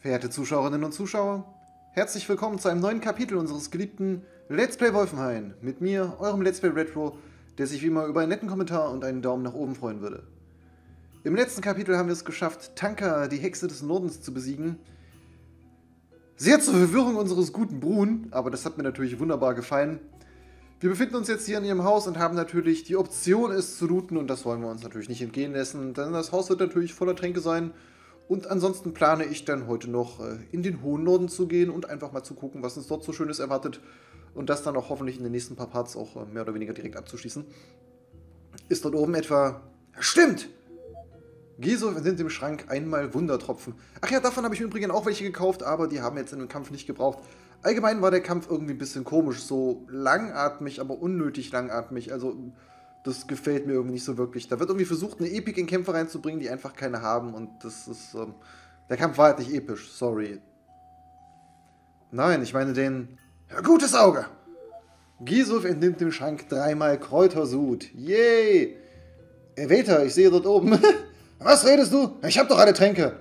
Verehrte Zuschauerinnen und Zuschauer, herzlich willkommen zu einem neuen Kapitel unseres geliebten Let's Play Wolfenhain mit mir, eurem Let's Play Retro, der sich wie immer über einen netten Kommentar und einen Daumen nach oben freuen würde. Im letzten Kapitel haben wir es geschafft, Tanka, die Hexe des Nordens, zu besiegen. Sehr zur Verwirrung unseres guten Brun, aber das hat mir natürlich wunderbar gefallen. Wir befinden uns jetzt hier in ihrem Haus und haben natürlich die Option, es zu looten, und das wollen wir uns natürlich nicht entgehen lassen, denn das Haus wird natürlich voller Tränke sein. Und ansonsten plane ich dann heute noch in den hohen Norden zu gehen und einfach mal zu gucken, was uns dort so Schönes erwartet. Und das dann auch hoffentlich in den nächsten paar Parts auch mehr oder weniger direkt abzuschließen. Ist dort oben etwa... Stimmt! Gisulf entnimmt im Schrank einmal Wundertropfen. Ach ja, davon habe ich übrigens auch welche gekauft, aber die haben jetzt in dem Kampf nicht gebraucht. Allgemein war der Kampf irgendwie ein bisschen komisch, so langatmig, aber unnötig langatmig. Also... Das gefällt mir irgendwie nicht so wirklich. Da wird irgendwie versucht, eine Epik in Kämpfe reinzubringen, die einfach keine haben. Und das ist... der Kampf war halt nicht episch, sorry. Nein, ich meine den... Gutes Auge! Gisulf entnimmt dem Schrank dreimal Kräutersud. Yay! Erwähter, ich sehe dort oben. Was redest du? Ich hab doch alle Tränke.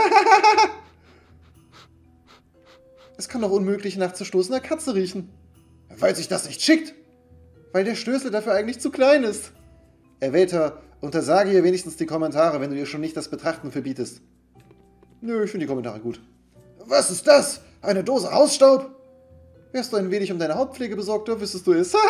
Es kann doch unmöglich nach zerstoßener Katze riechen. Weil sich das nicht schickt. Weil der Stößel dafür eigentlich zu klein ist. Erwähter, untersage ihr wenigstens die Kommentare, wenn du ihr schon nicht das Betrachten verbietest. Nö, ich finde die Kommentare gut. Was ist das? Eine Dose Hausstaub? Wärst du ein wenig um deine Hautpflege besorgt, wüsstest du es.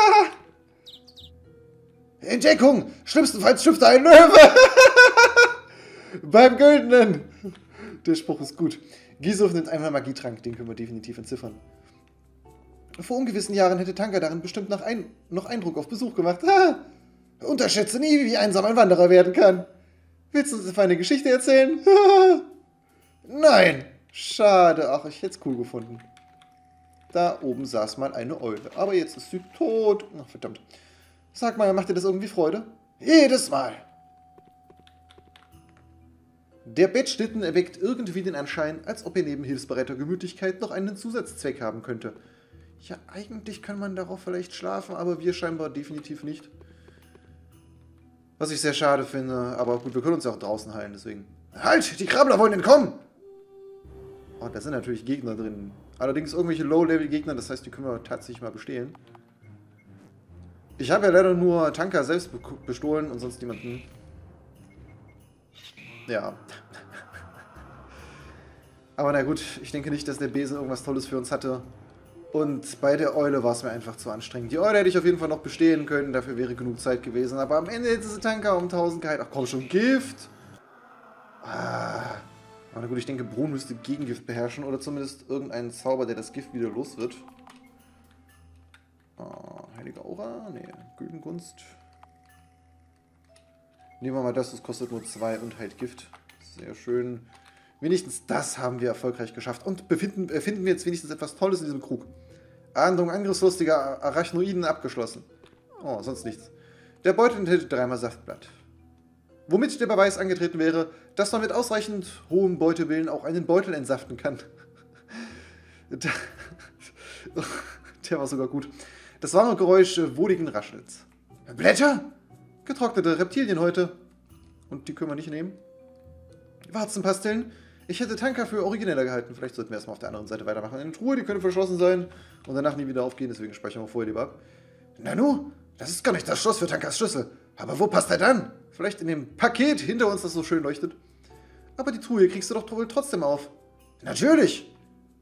Entdeckung! Schlimmstenfalls schüpft ein Löwe! Beim Güldenen! Der Spruch ist gut. Gisulf nimmt einmal Magietrank, den können wir definitiv entziffern. Vor ungewissen Jahren hätte Tanka darin bestimmt noch Eindruck auf Besuch gemacht. Unterschätze nie, wie einsam ein Wanderer werden kann. Willst du uns eine Geschichte erzählen? Nein! Schade. Ach, ich hätte es cool gefunden. Da oben saß mal eine Eule. Aber jetzt ist sie tot. Ach, verdammt. Sag mal, macht dir das irgendwie Freude? Jedes Mal. Der Bettschlitten erweckt irgendwie den Anschein, als ob er neben hilfsbereiter Gemütlichkeit noch einen Zusatzzweck haben könnte. Ja, eigentlich kann man darauf vielleicht schlafen, aber wir scheinbar definitiv nicht. Was ich sehr schade finde, aber gut, wir können uns ja auch draußen heilen, deswegen. Halt! Die Krabbler wollen entkommen! Oh, da sind natürlich Gegner drin. Allerdings irgendwelche Low-Level-Gegner, das heißt, die können wir tatsächlich mal bestehlen. Ich habe ja leider nur Tanka selbst bestohlen und sonst niemanden. Ja. Aber na gut, ich denke nicht, dass der Besen irgendwas Tolles für uns hatte. Und bei der Eule war es mir einfach zu anstrengend. Die Eule hätte ich auf jeden Fall noch bestehen können, dafür wäre genug Zeit gewesen. Aber am Ende hätte sie Tanka um 1000 geheilt. Ach komm schon, Gift! Aber na gut, ich denke, Brun müsste Gegengift beherrschen oder zumindest irgendeinen Zauber, der das Gift wieder los wird. Heilige Aura? Nee, Güldengunst. Nehmen wir mal das kostet nur 2 und halt Gift. Sehr schön. Wenigstens das haben wir erfolgreich geschafft. Und finden wir jetzt wenigstens etwas Tolles in diesem Krug. Ahndung angriffslustiger Arachnoiden abgeschlossen. Oh, sonst nichts. Der Beutel enthält 3-mal Saftblatt. Womit der Beweis angetreten wäre, dass man mit ausreichend hohem Beutewillen auch einen Beutel entsaften kann. Der war sogar gut. Das warme Geräusch wohligen Raschels. Blätter? Getrocknete Reptilien heute. Und die können wir nicht nehmen. Warzenpastillen? Ich hätte Tanka für origineller gehalten. Vielleicht sollten wir erstmal auf der anderen Seite weitermachen. Eine Truhe, die könnte verschlossen sein und danach nie wieder aufgehen, deswegen speichern wir vorher lieber ab. Nanu, das ist gar nicht das Schloss für Tankas Schlüssel. Aber wo passt er dann? Vielleicht in dem Paket hinter uns, das so schön leuchtet. Aber die Truhe kriegst du doch wohl trotzdem auf. Natürlich!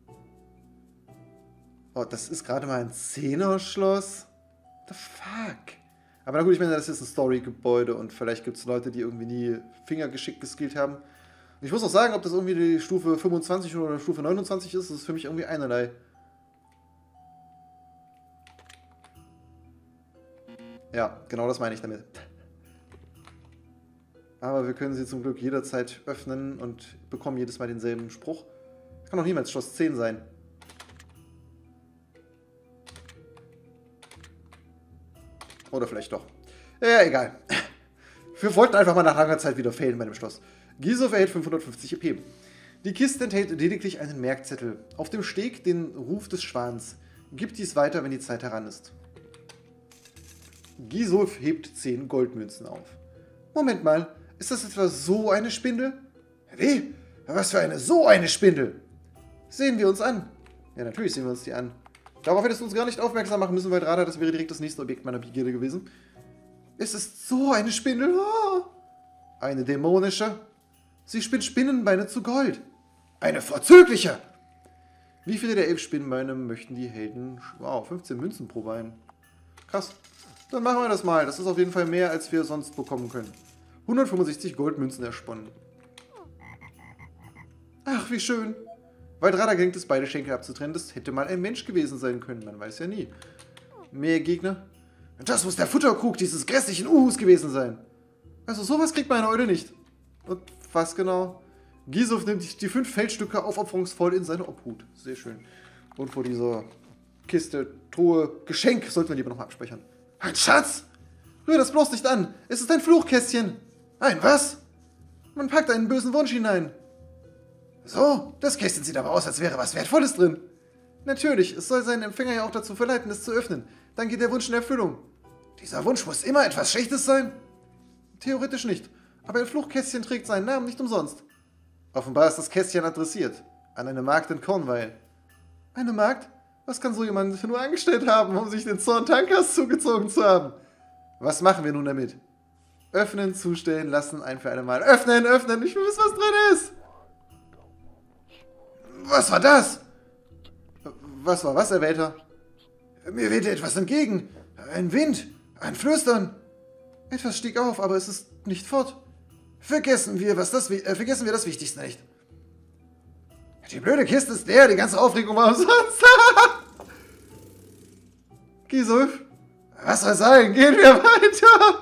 Oh, das ist gerade mal ein 10er-Schloss. The fuck? Aber na gut, ich meine, das ist ein Story-Gebäude und vielleicht gibt es Leute, die irgendwie nie fingergeschickt geskillt haben. Ich muss auch sagen, ob das irgendwie die Stufe 25 oder Stufe 29 ist, das ist für mich irgendwie einerlei. Ja, genau das meine ich damit. Aber wir können sie zum Glück jederzeit öffnen und bekommen jedes Mal denselben Spruch. Das kann doch niemals Schloss 10 sein. Oder vielleicht doch. Ja, egal. Wir wollten einfach mal nach langer Zeit wieder fehlen bei dem Schloss. Gisulf erhält 550 EP. Die Kiste enthält lediglich einen Merkzettel. Auf dem Steg den Ruf des Schwans. Gib dies weiter, wenn die Zeit heran ist. Gisulf hebt 10 Goldmünzen auf. Moment mal, ist das etwa so eine Spindel? Wie? Was für eine so eine Spindel? Sehen wir uns an. Ja, natürlich sehen wir uns die an. Darauf hättest du uns gar nicht aufmerksam machen müssen, weil Radar, das wäre direkt das nächste Objekt meiner Begierde gewesen. Es ist so eine Spindel. Oh. Eine dämonische. Sie spinnt Spinnenbeine zu Gold. Eine vorzügliche. Wie viele der 11 Spinnenbeine möchten die Helden? Wow, 15 Münzen pro Bein. Krass. Dann machen wir das mal. Das ist auf jeden Fall mehr, als wir sonst bekommen können. 165 Goldmünzen ersponnen. Ach, wie schön. Weil Radar gelingt es, beide Schenkel abzutrennen. Das hätte mal ein Mensch gewesen sein können. Man weiß ja nie. Mehr Gegner. Das muss der Futterkrug dieses grässlichen Uhus gewesen sein. Also sowas kriegt meine Eule nicht. Und was genau? Gisuf nimmt die 5 Feldstücke aufopferungsvoll in seine Obhut. Sehr schön. Und vor dieser Kiste, Truhe, Geschenk sollten wir lieber nochmal abspeichern. Ein Schatz! Rühr das bloß nicht an. Es ist ein Fluchkästchen. Ein was? Man packt einen bösen Wunsch hinein. So, das Kästchen sieht aber aus, als wäre was Wertvolles drin. Natürlich, es soll seinen Empfänger ja auch dazu verleiten, es zu öffnen. Dann geht der Wunsch in Erfüllung. Dieser Wunsch muss immer etwas Schlechtes sein? Theoretisch nicht. Aber ein Fluchkästchen trägt seinen Namen nicht umsonst. Offenbar ist das Kästchen adressiert. An eine Magd in Cornwall. Eine Magd? Was kann so jemand nur angestellt haben, um sich den Zorn Tankas zugezogen zu haben? Was machen wir nun damit? Öffnen, zustellen, lassen, ein für alle Mal. Öffnen, öffnen, ich will wissen, was drin ist. Was war das? Was war was, Erwählter? Mir wehte etwas entgegen. Ein Wind, ein Flüstern. Etwas stieg auf, aber es ist nicht fort. Vergessen wir das Wichtigste nicht. Die blöde Kiste ist leer, die ganze Aufregung war umsonst. Gisuf, was soll sein? Gehen wir weiter.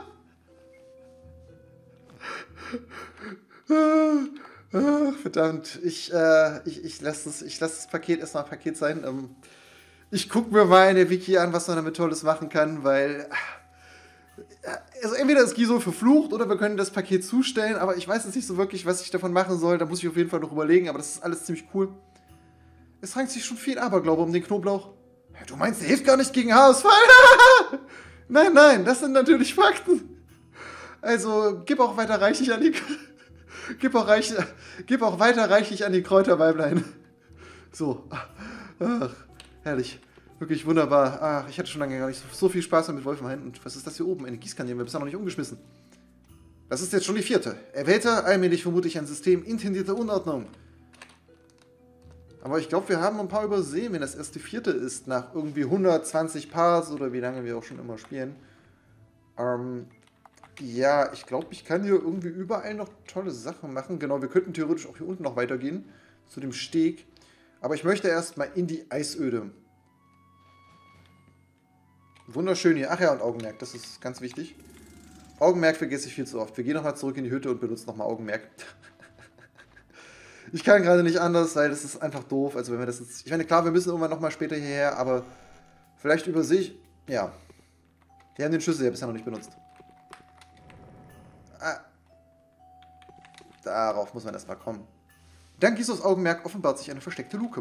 Ach, verdammt, ich lasse das Paket erstmal Paket sein. Ich gucke mir mal in der Wiki an, was man damit Tolles machen kann, weil also entweder ist Gisuf verflucht oder wir können das Paket zustellen, aber ich weiß jetzt nicht so wirklich, was ich davon machen soll. Da muss ich auf jeden Fall noch überlegen, aber das ist alles ziemlich cool. Es rankt sich schon viel Aberglaube um den Knoblauch. Du meinst, der hilft gar nicht gegen Haarausfall? Nein, das sind natürlich Fakten. Also gib auch weiter reichlich an die Kräuterweiblein. So. Ach, herrlich. Wirklich wunderbar. Ach, ich hatte schon lange gar nicht so viel Spaß mit Wolfenhain. Und was ist das hier oben? Eine Gießkanne, die haben wir bisher noch nicht umgeschmissen. Das ist jetzt schon die 4. Erwählter, allmählich vermutlich ein System intendierter Unordnung. Aber ich glaube, wir haben ein paar übersehen, wenn das erst die 4. ist, nach irgendwie 120 Parts oder wie lange wir auch schon immer spielen. Ja, ich glaube, ich kann hier irgendwie überall noch tolle Sachen machen. Genau, wir könnten theoretisch auch hier unten noch weitergehen, zu dem Steg. Aber ich möchte erstmal in die Eisöde. Wunderschön hier. Ach ja, und Augenmerk, das ist ganz wichtig. Augenmerk vergesse ich viel zu oft. Wir gehen nochmal zurück in die Hütte und benutzen nochmal Augenmerk. Ich kann gerade nicht anders, weil das ist einfach doof. Also wenn wir das jetzt... Ich meine, klar, wir müssen irgendwann nochmal später hierher, aber vielleicht übersehe ich... Ja. Wir haben den Schlüssel ja bisher noch nicht benutzt. Darauf muss man erstmal kommen. Dank Gisufs Augenmerk offenbart sich eine versteckte Luke.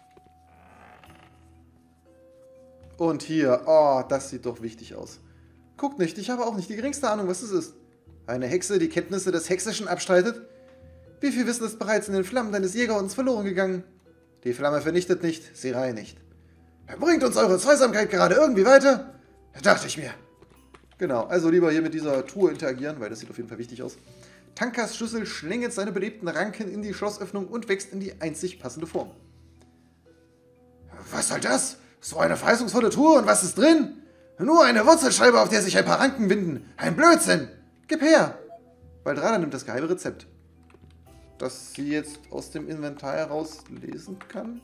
Und hier, oh, das sieht doch wichtig aus. Guckt nicht, ich habe auch nicht die geringste Ahnung, was es ist. Eine Hexe, die Kenntnisse des Hexischen abstreitet? Wie viel Wissen ist bereits in den Flammen deines Jägerhunds verloren gegangen? Die Flamme vernichtet nicht, sie reinigt. Bringt uns eure Zweisamkeit gerade irgendwie weiter? Dachte ich mir. Genau, also lieber hier mit dieser Truhe interagieren, weil das sieht auf jeden Fall wichtig aus. Tankas Schlüssel schlängelt seine belebten Ranken in die Schlossöffnung und wächst in die einzig passende Form. Was soll das? So eine verheißungsvolle Truhe und was ist drin? Nur eine Wurzelscheibe, auf der sich ein paar Ranken winden. Ein Blödsinn! Gib her! Baldrada nimmt das geheime Rezept. Das sie jetzt aus dem Inventar heraus lesen kann.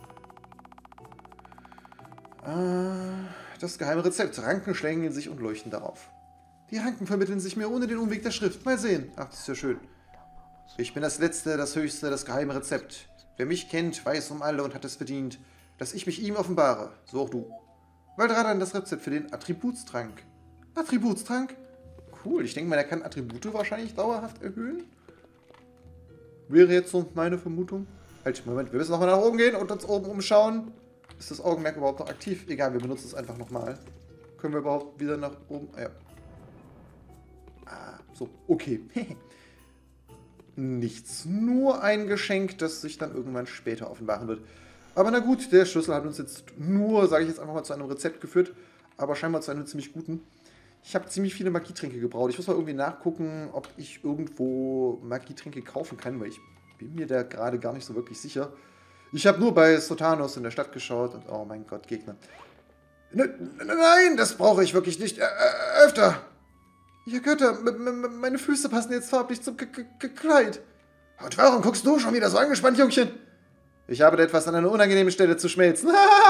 Das geheime Rezept. Ranken schlängeln sich und leuchten darauf. Die Ranken vermitteln sich mir ohne den Umweg der Schrift. Mal sehen. Ach, das ist ja schön. Ich bin das Letzte, das Höchste, das geheime Rezept. Wer mich kennt, weiß um alle und hat es verdient, dass ich mich ihm offenbare. So auch du. Baldrada das Rezept für den Attributstrank. Attributstrank? Cool. Ich denke mal, er kann Attribute wahrscheinlich dauerhaft erhöhen. Wäre jetzt so meine Vermutung. Halt, Moment, wir müssen nochmal nach oben gehen und uns oben umschauen. Ist das Augenmerk überhaupt noch aktiv? Egal, wir benutzen es einfach nochmal. Können wir überhaupt wieder nach oben? Ja. So, okay. nichts. Nur ein Geschenk, das sich dann irgendwann später offenbaren wird. Aber na gut, der Schlüssel hat uns jetzt nur, sage ich jetzt einfach mal, zu einem Rezept geführt. Aber scheinbar zu einem ziemlich guten. Ich habe ziemlich viele Magietränke gebraut. Ich muss mal irgendwie nachgucken, ob ich irgendwo Magietränke kaufen kann, weil ich bin mir da gerade gar nicht so wirklich sicher. Ich habe nur bei Sotanos in der Stadt geschaut und oh mein Gott, Gegner. Nein, das brauche ich wirklich nicht. Öfter. Ihr Götter, meine Füße passen jetzt farblich zum Kleid. Und warum guckst du schon wieder so angespannt, Jungchen? Ich habe etwas an einer unangenehmen Stelle zu schmelzen.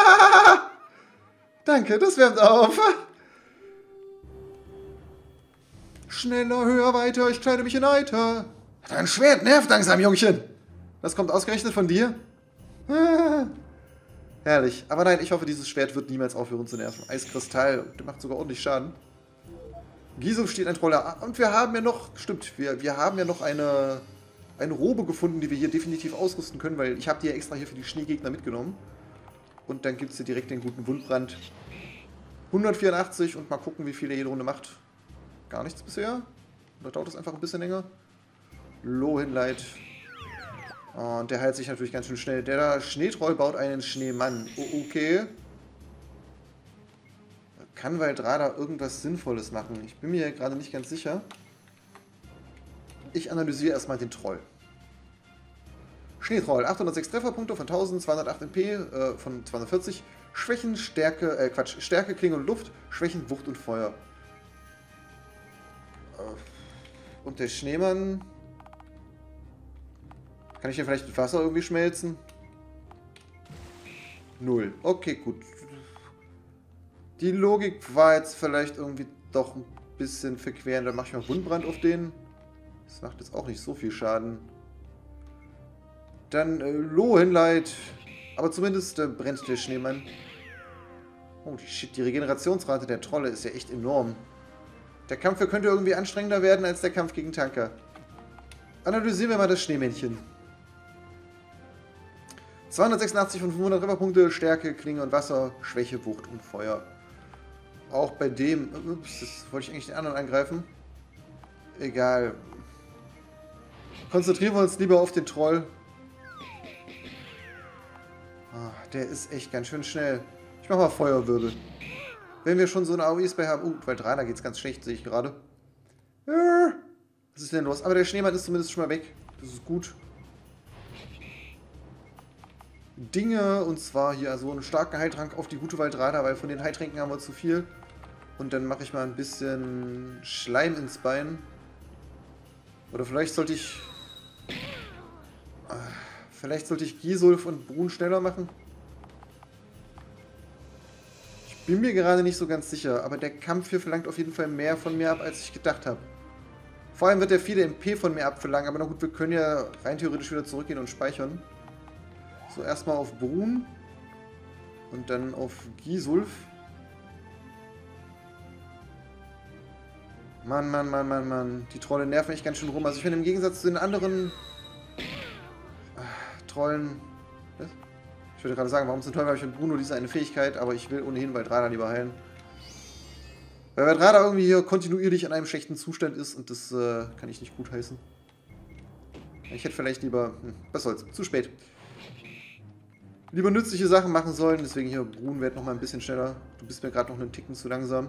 Danke, das wärmt auf. Schneller, höher, weiter, ich kleide mich in Eiter. Dein Schwert nervt langsam, Jungchen. Das kommt ausgerechnet von dir? Herrlich. Aber nein, ich hoffe, dieses Schwert wird niemals aufhören zu nerven. Eiskristall, der macht sogar ordentlich Schaden. Gisov steht ein Troller. Und wir haben ja noch, stimmt, wir haben ja noch eine Robe gefunden, die wir hier definitiv ausrüsten können, weil ich habe die ja extra hier für die Schneegegner mitgenommen. Und dann gibt es hier direkt den guten Wundbrand. 184 und mal gucken, wie viel er jede Runde macht. Gar nichts bisher. Oder dauert es einfach ein bisschen länger? Lohinlight. Und der heilt sich natürlich ganz schön schnell. Der Schneetroll baut einen Schneemann. Oh, okay. Kann Valdrada irgendwas Sinnvolles machen? Ich bin mir gerade nicht ganz sicher. Ich analysiere erstmal den Troll. Schneetroll, 806 Trefferpunkte von 1000, 208 MP von 240. Schwächen, Stärke, Stärke, Klinge und Luft. Schwächen, Wucht und Feuer. Und der Schneemann... Kann ich hier vielleicht mit Wasser irgendwie schmelzen? 0. Okay, gut. Die Logik war jetzt vielleicht irgendwie doch ein bisschen verquerend. Dann mache ich mal Wundbrand auf den. Das macht jetzt auch nicht so viel Schaden. Dann Lohinlight. Aber zumindest brennt der Schneemann. Oh, die Regenerationsrate der Trolle ist ja echt enorm. Der Kampf hier könnte irgendwie anstrengender werden als der Kampf gegen Tanker. Analysieren wir mal das Schneemännchen. 286 von 500 Trefferpunkte, Stärke, Klinge und Wasser, Schwäche, Wucht und Feuer. Auch bei dem... Ups, das wollte ich eigentlich den anderen angreifen. Egal. Konzentrieren wir uns lieber auf den Troll. Oh, der ist echt ganz schön schnell. Ich mache mal Feuerwirbel. Wenn wir schon so eine AOE-Spray haben... Bei Drana geht es ganz schlecht, sehe ich gerade. Was ist denn los? Aber der Schneemann ist zumindest schon mal weg. Das ist gut. Dinge, und zwar hier so einen starken Heiltrank auf die gute Valdrada, weil von den Heiltränken haben wir zu viel. Und dann mache ich mal ein bisschen Schleim ins Bein. Oder vielleicht sollte ich... Vielleicht sollte ich Gisulf und Brun schneller machen. Ich bin mir gerade nicht so ganz sicher, aber der Kampf hier verlangt auf jeden Fall mehr von mir ab, als ich gedacht habe. Vor allem wird er viele MP von mir abverlangen, aber na gut, wir können ja rein theoretisch wieder zurückgehen und speichern. So, erstmal auf Brun und dann auf Gisulf. Mann, Mann, Mann, Mann, Mann. Die Trolle nerven echt ganz schön rum. Also ich finde im Gegensatz zu den anderen Trollen... Was? Ich würde gerade sagen, warum zum Teufel habe ich mit Bruno diese eine Fähigkeit, aber ich will ohnehin Valdrada lieber heilen. Weil Valdrada irgendwie hier kontinuierlich in einem schlechten Zustand ist und das kann ich nicht gutheißen. Ich hätte vielleicht lieber... was soll's, zu spät. Lieber nützliche Sachen machen sollen, deswegen hier Brun wird noch mal ein bisschen schneller. Du bist mir gerade noch einen Ticken zu langsam.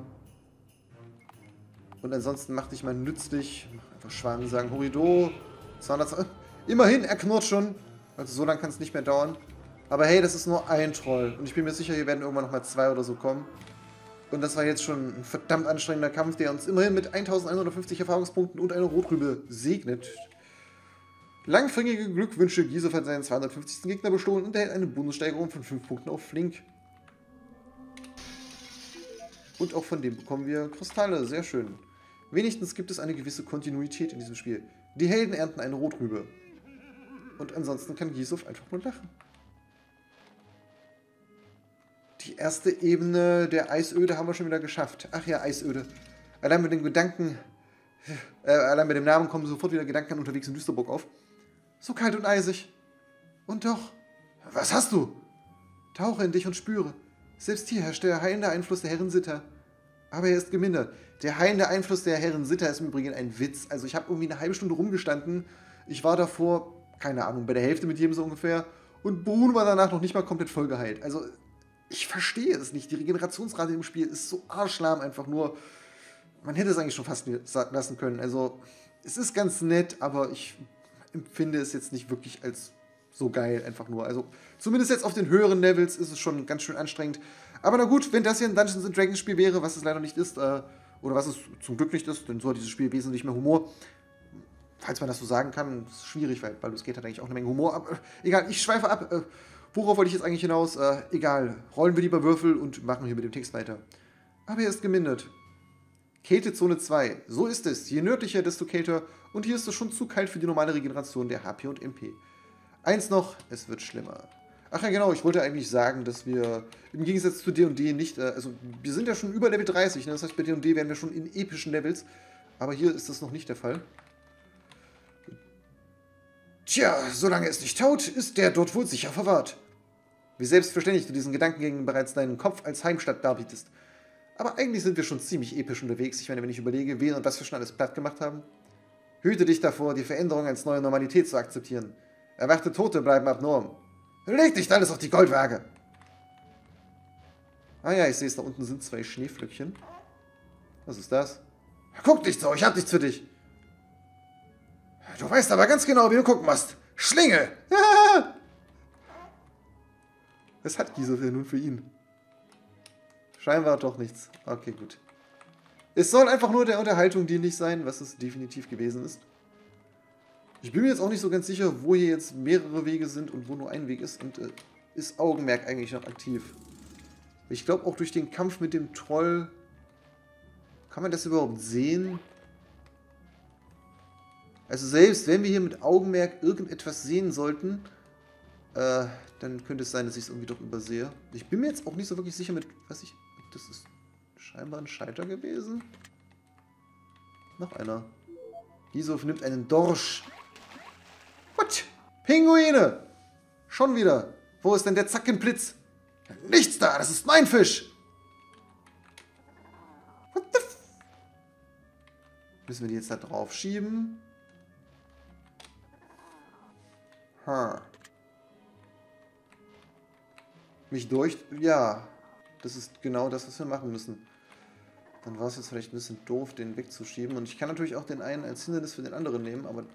Und ansonsten mach dich mal nützlich. Einfach Schwanen sagen, Horido. 200... Immerhin, er knurrt schon. Also so lange kann es nicht mehr dauern. Aber hey, das ist nur ein Troll. Und ich bin mir sicher, hier werden irgendwann noch mal 2 oder so kommen. Und das war jetzt schon ein verdammt anstrengender Kampf, der uns immerhin mit 1150 Erfahrungspunkten und einer Rotrübe segnet. Langfringige Glückwünsche, Gisov hat seinen 250. Gegner bestohlen und erhält eine Bonussteigerung von 5 Punkten auf Flink. Und auch von dem bekommen wir Kristalle, sehr schön. Wenigstens gibt es eine gewisse Kontinuität in diesem Spiel. Die Helden ernten eine Rotrübe. Und ansonsten kann Gisov einfach nur lachen. Die erste Ebene der Eisöde haben wir schon wieder geschafft. Ach ja, Eisöde. Allein mit dem Gedanken... allein mit dem Namen kommen sofort wieder Gedanken an unterwegs in Düsterburg auf. So kalt und eisig. Und doch... Was hast du? Tauche in dich und spüre. Selbst hier herrscht der heilende Einfluss der Herren Sitter. Aber er ist gemindert. Der heilende Einfluss der Herren Sitter ist im Übrigen ein Witz. Also ich habe irgendwie eine halbe Stunde rumgestanden, Ich war davor, keine Ahnung, bei der Hälfte mit jedem so ungefähr. Und Brun war danach noch nicht mal komplett voll geheilt. Also, ich verstehe es nicht. Die Regenerationsrate im Spiel ist so arschlahm einfach nur. Man hätte es eigentlich schon fast lassen können. Also, es ist ganz nett, aber ich empfinde es jetzt nicht wirklich als so geil einfach nur. Also, zumindest jetzt auf den höheren Levels ist es schon ganz schön anstrengend. Aber na gut, wenn das hier ein Dungeons & Dragons Spiel wäre, was es leider nicht ist, oder was es zum Glück nicht ist, dann so hat dieses Spiel wesentlich mehr Humor. Falls man das so sagen kann, ist schwierig, weil Baldur's Gate hat eigentlich auch eine Menge Humor. Aber egal, ich schweife ab. Worauf wollte ich jetzt eigentlich hinaus? Egal, rollen wir lieber Würfel und machen hier mit dem Text weiter. Aber er ist gemindert. Kältezone 2. So ist es. Je nördlicher, desto kälter. Und hier ist es schon zu kalt für die normale Regeneration der HP und MP. Eins noch, es wird schlimmer. Ach ja, genau, ich wollte eigentlich sagen, dass wir im Gegensatz zu D&D nicht, also wir sind ja schon über Level 30, ne? Das heißt, bei D&D wären wir schon in epischen Levels. Aber hier ist das noch nicht der Fall. Tja, solange es nicht taut, ist der dort wohl sicher verwahrt. Wie selbstverständlich du diesen Gedankengängen bereits deinen Kopf als Heimstatt darbietest. Aber eigentlich sind wir schon ziemlich episch unterwegs. Ich meine, wenn ich überlege, wen und was wir schon alles platt gemacht haben. Hüte dich davor, die Veränderung als neue Normalität zu akzeptieren. Erwachte Tote bleiben abnorm. Leg nicht alles auf die Goldwaage! Ah ja, ich sehe es, da unten sind 2 Schneeflöckchen. Was ist das? Guck nicht so, ich hab nichts für dich. Du weißt aber ganz genau, wie du gucken musst. Schlinge! Was hat Giselle nun für ihn? Scheinbar doch nichts. Okay, gut. Es soll einfach nur der Unterhaltung dienlich sein, was es definitiv gewesen ist. Ich bin mir jetzt auch nicht so ganz sicher, wo hier jetzt mehrere Wege sind und wo nur ein Weg ist. Und ist Augenmerk eigentlich noch aktiv? Ich glaube, auch durch den Kampf mit dem Troll... Kann man das überhaupt sehen? Also selbst wenn wir hier mit Augenmerk irgendetwas sehen sollten, dann könnte es sein, dass ich es irgendwie doch übersehe. Ich bin mir jetzt auch nicht so wirklich sicher mit... Was ich... Das ist scheinbar ein Scheiter gewesen. Noch einer. Gisov nimmt einen Dorsch. What? Pinguine! Schon wieder. Wo ist denn der Zackenblitz? Nichts da, das ist mein Fisch! What the f... Müssen wir die jetzt da drauf schieben? Mich durch... Ja. Das ist genau das, was wir machen müssen. Dann war es jetzt vielleicht ein bisschen doof, den wegzuschieben. Und ich kann natürlich auch den einen als Hindernis für den anderen nehmen, aber...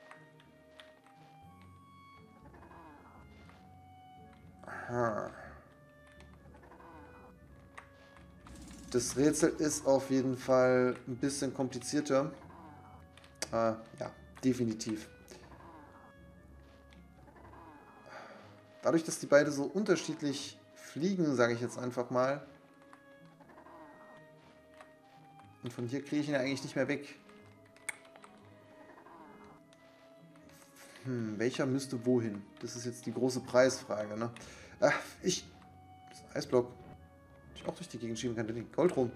Aha. Das Rätsel ist auf jeden Fall ein bisschen komplizierter. Ja, definitiv. Dadurch, dass die beide so unterschiedlich fliegen, sage ich jetzt einfach mal. Und von hier kriege ich ihn ja eigentlich nicht mehr weg. Welcher müsste wohin? Das ist jetzt die große Preisfrage, ne? Ach, das Eisblock. Ich auch durch die Gegend schieben kann, den Gold rum.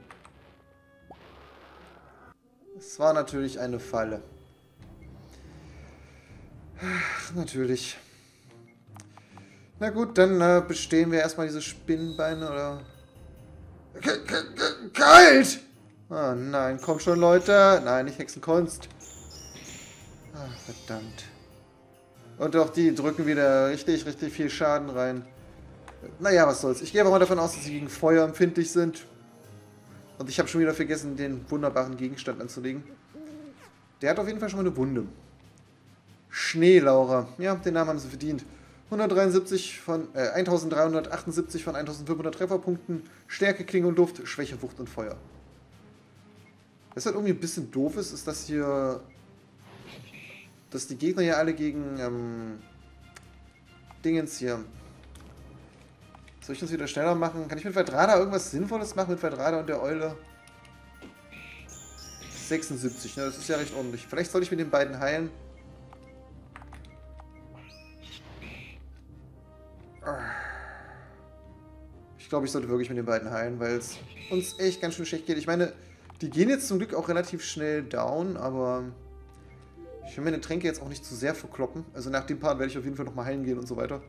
Es war natürlich eine Falle. Ach, natürlich. Na gut, dann bestehen wir erstmal diese Spinnenbeine, oder... Kalt! Oh nein, komm schon, Leute. Nein, nicht Hexenkunst. Ach, verdammt. Und auch die drücken wieder richtig viel Schaden rein. Naja, was soll's. Ich gehe aber mal davon aus, dass sie gegen Feuer empfindlich sind. Und ich habe schon wieder vergessen, den wunderbaren Gegenstand anzulegen. Der hat auf jeden Fall schon mal eine Wunde. Schneelaurer. Ja, den Namen haben sie verdient. 1378 von 1500 Trefferpunkten, Stärke, Klinge und Luft, Schwäche, Wucht und Feuer. Was halt irgendwie ein bisschen doof ist, ist, dass hier... Dass die Gegner ja alle gegen Dingens hier... Soll ich das wieder schneller machen? Kann ich mit Verdrada irgendwas Sinnvolles machen mit Verdrada und der Eule? 76, ne? Das ist ja recht ordentlich. Vielleicht soll ich mit den beiden heilen. Ich glaube, ich sollte wirklich mit den beiden heilen, weil es uns echt ganz schön schlecht geht. Ich meine, die gehen jetzt zum Glück auch relativ schnell down, aber ich will meine Tränke jetzt auch nicht zu sehr verkloppen. Also nach dem Part werde ich auf jeden Fall nochmal heilen gehen und so weiter.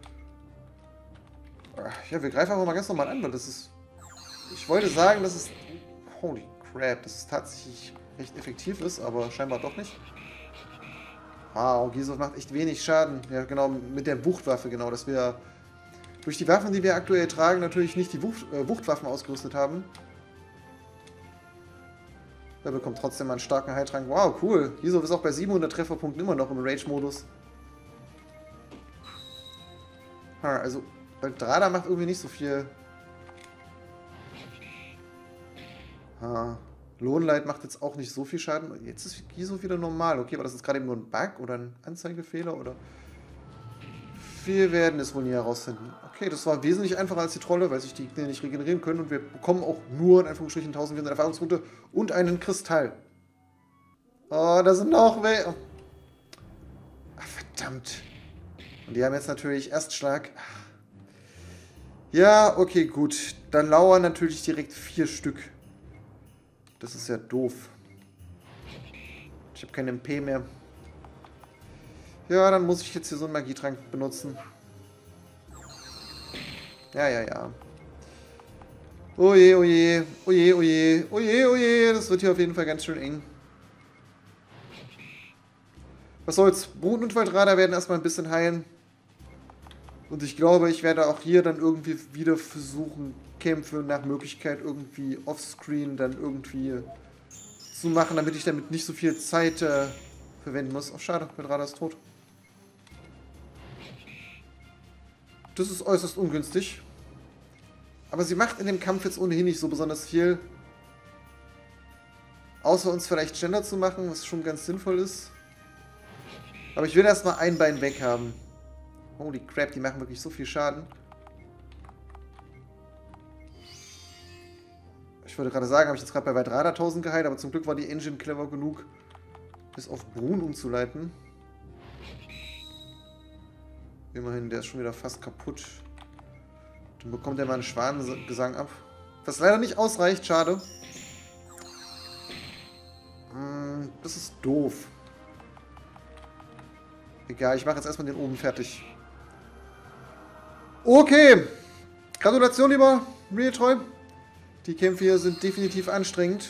Ja, wir greifen einfach mal ganz normal an, weil das ist... Ich wollte sagen, dass es... Holy crap, dass es tatsächlich recht effektiv ist, aber scheinbar doch nicht. Wow, Gisow macht echt wenig Schaden. Ja, genau, mit der Wuchtwaffe, genau, dass wir durch die Waffen, die wir aktuell tragen, natürlich nicht die Wuchtwaffen ausgerüstet haben. Er bekommt trotzdem einen starken Heiltrank. Wow, cool. Gisow ist auch bei 700 Trefferpunkten immer noch im Rage-Modus. Also, Valdrada macht irgendwie nicht so viel. Lohnleid macht jetzt auch nicht so viel Schaden. Jetzt ist Gisow wieder normal. Okay, war das jetzt gerade eben nur ein Bug oder ein Anzeigefehler? Oder? Wir werden es wohl nie herausfinden. Okay, das war wesentlich einfacher als die Trolle, weil sich die Gegner nicht regenerieren können. Und wir bekommen auch nur in Anführungsstrichen 1400 Erfahrungspunkte und einen Kristall. Oh, da sind noch welche. Ach, verdammt. Und die haben jetzt natürlich Erstschlag. Ja, okay, gut. Dann lauern natürlich direkt 4 Stück. Das ist ja doof. Ich habe keinen MP mehr. Ja, dann muss ich jetzt hier so einen Magietrank benutzen. Ja, ja, ja. Oje, oje, oje, oje, oje, oje. Das wird hier auf jeden Fall ganz schön eng. Was soll's? Brun und Valdrada werden erstmal ein bisschen heilen. Und ich glaube, ich werde auch hier dann irgendwie wieder versuchen, Kämpfe nach Möglichkeit irgendwie offscreen dann irgendwie zu machen, damit ich damit nicht so viel Zeit verwenden muss. Ach, schade, Valdrada ist tot. Das ist äußerst ungünstig. Aber sie macht in dem Kampf jetzt ohnehin nicht so besonders viel. Außer uns vielleicht schneller zu machen, was schon ganz sinnvoll ist. Aber ich will erstmal ein Bein weg haben. Holy crap, die machen wirklich so viel Schaden. Ich wollte gerade sagen, habe ich jetzt gerade bei Valdrada 1000 geheilt, aber zum Glück war die Engine clever genug, bis auf Brun umzuleiten. Immerhin, der ist schon wieder fast kaputt. Dann bekommt er mal einen Schwanengesang ab. Was leider nicht ausreicht, schade. Das ist doof. Egal, ich mache jetzt erstmal den oben fertig. Okay. Gratulation, lieber Realtroy. Die Kämpfe hier sind definitiv anstrengend.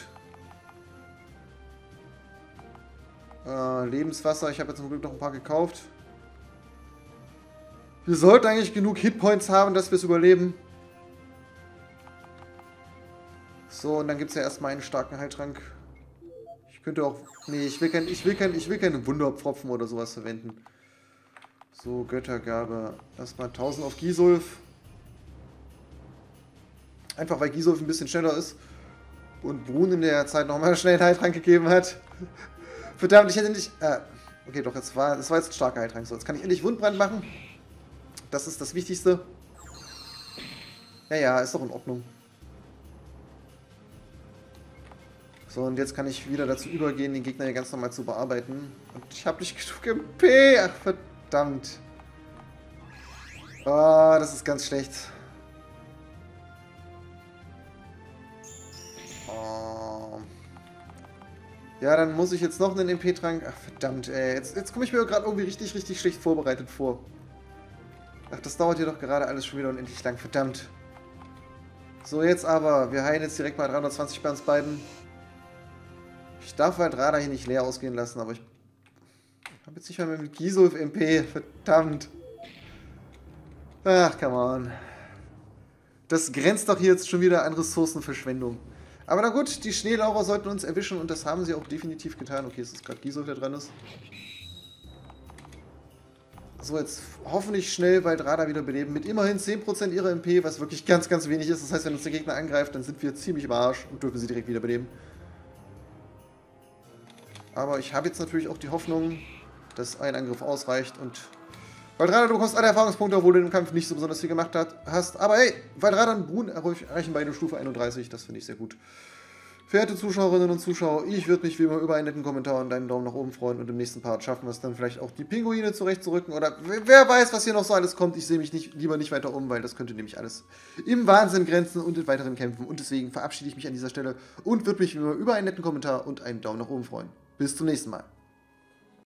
Lebenswasser, ich habe jetzt zum Glück noch ein paar gekauft. Wir sollten eigentlich genug Hitpoints haben, dass wir es überleben. So, und dann gibt es ja erstmal einen starken Heiltrank. Ich könnte auch... Nee, ich will keinen Wunderpfropfen oder sowas verwenden. So, Göttergabe. Erstmal 1000 auf Gisulf. Einfach weil Gisulf ein bisschen schneller ist. Und Brun in der Zeit nochmal schnell einen Heiltrank gegeben hat. Verdammt, ich hätte nicht... okay, doch, das war jetzt ein starker Heiltrank. So, jetzt kann ich endlich Wundbrand machen. Das ist das Wichtigste. Ja, ja, ist doch in Ordnung. So, und jetzt kann ich wieder dazu übergehen, den Gegner hier ganz normal zu bearbeiten. Und ich habe nicht genug MP. Ach, verdammt. Oh, das ist ganz schlecht. Oh. Ja, dann muss ich jetzt noch einen MP-Trank... Ach, verdammt, ey. Jetzt komme ich mir gerade irgendwie richtig, richtig schlecht vorbereitet vor. Ach, das dauert hier doch gerade alles schon wieder unendlich lang. Verdammt. So, jetzt aber. Wir heilen jetzt direkt mal 320 bei uns beiden. Ich darf halt Radar hier nicht leer ausgehen lassen, aber ich habe jetzt nicht mal mit Gisulf MP. Verdammt. Ach, come on. Das grenzt doch hier jetzt schon wieder an Ressourcenverschwendung. Aber na gut, die Schneelaurer sollten uns erwischen und das haben sie auch definitiv getan. Okay, es ist gerade Gisulf, der dran ist. So, jetzt hoffentlich schnell Valdrada wieder beleben. Mit immerhin 10% ihrer MP, was wirklich ganz, ganz wenig ist. Das heißt, wenn uns der Gegner angreift, dann sind wir ziemlich im Arsch und dürfen sie direkt wieder beleben. Aber ich habe jetzt natürlich auch die Hoffnung, dass ein Angriff ausreicht. Und Valdrada, du bekommst alle Erfahrungspunkte, obwohl du im Kampf nicht so besonders viel gemacht hast. Aber hey, Valdrada und Brun erreichen beide Stufe 31. Das finde ich sehr gut. Verehrte Zuschauerinnen und Zuschauer, ich würde mich wie immer über einen netten Kommentar und einen Daumen nach oben freuen und im nächsten Part schaffen wir es dann vielleicht auch die Pinguine zurechtzurücken oder wer weiß, was hier noch so alles kommt. Ich sehe mich lieber nicht weiter um, weil das könnte nämlich alles im Wahnsinn grenzen und in weiteren Kämpfen und deswegen verabschiede ich mich an dieser Stelle und würde mich wie immer über einen netten Kommentar und einen Daumen nach oben freuen. Bis zum nächsten Mal.